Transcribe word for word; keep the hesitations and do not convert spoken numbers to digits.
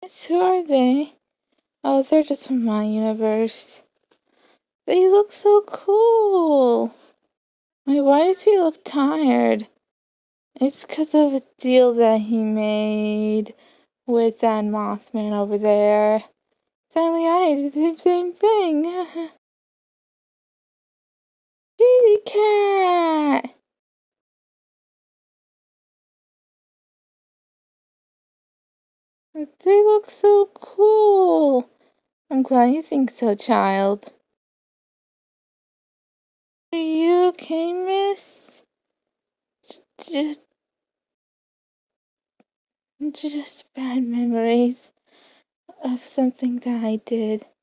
miss? Who are they? Oh, they're just from my universe. They look so cool. Wait, why does he look tired? It's because of a deal that he made with that Mothman over there. Sadly, I did the same thing. Kitty cat! They look so cool. I'm glad you think so, child. Are you okay, miss? Just, just bad memories of something that I did.